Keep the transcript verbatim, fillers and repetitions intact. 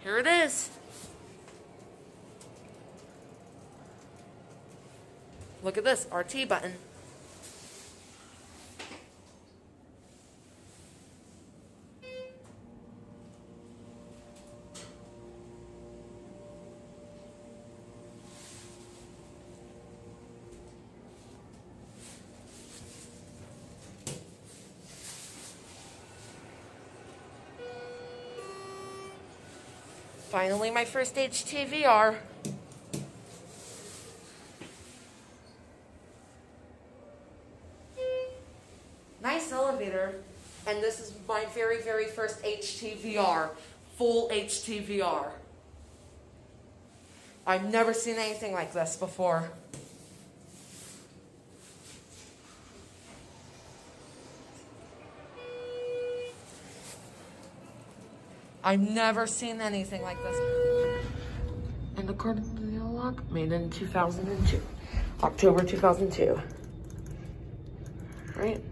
Here it is. Look at this, R T button. Finally, my first H T V R. Nice elevator. And this is my very, very first H T V R. Full H T V R. I've never seen anything like this before. I've never seen anything like this. And according to the log, made in two thousand two. October two thousand two. Right?